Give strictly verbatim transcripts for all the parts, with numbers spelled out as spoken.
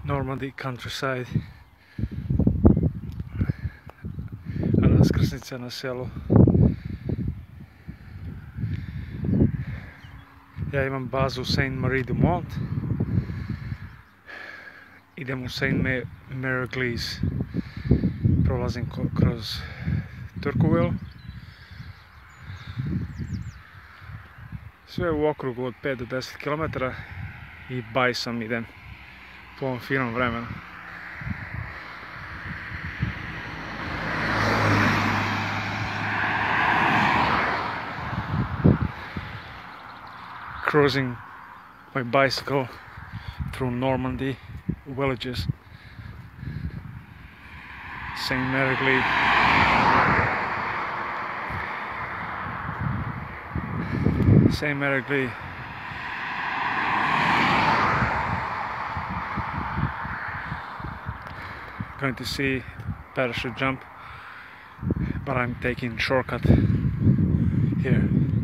Normandy countryside. Raskrsnica na selu. Ja imam bazu Saint Marie du Mont. Idem u Saint Mary-Église. Prolazim kroz Turkuville. Sve u okrugu od pet do deset kilometara i bajsom idem po ovom finom vremenu. Cruising my bicycle through Normandy villages. Saint Mary-Église. Saint Mary-Église. Going to see parachute jump, but I'm taking shortcut here.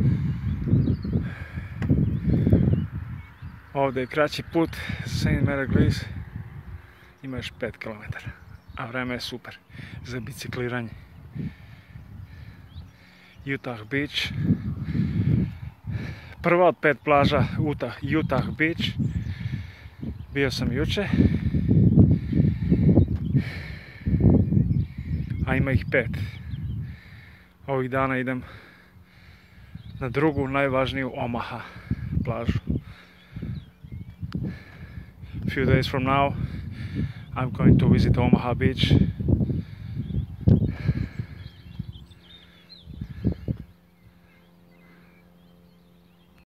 Ovdje je kraći put Saint Mary-Église, ima još pet kilometara, a vreme je super za bicikliranje. Utah Beach, prva od pet plaža Utah, Utah Beach, bio sam juče, a ima ih pet. Ovih dana idem na drugu najvažniju Omaha plažu. A few days from now I'm going to visit Omaha Beach